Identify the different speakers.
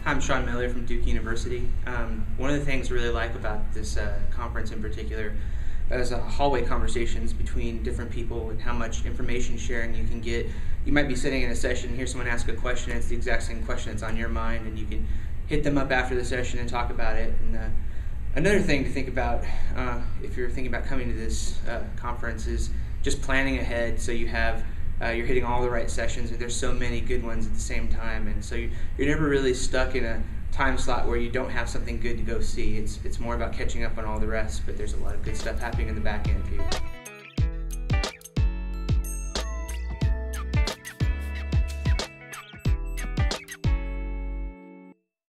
Speaker 1: I'm Shawn Miller from Duke University. One of the things I really like about this conference in particular is hallway conversations between different people and how much information sharing you can get. You might be sitting in a session and hear someone ask a question, and it's the exact same question that's on your mind, and you can hit them up after the session and talk about it. And another thing to think about if you're thinking about coming to this conference is just planning ahead so you have you're hitting all the right sessions, and there's so many good ones at the same time, and so you're never really stuck in a time slot where you don't have something good to go see. It's more about catching up on all the rest, but there's a lot of good stuff happening in the back end too.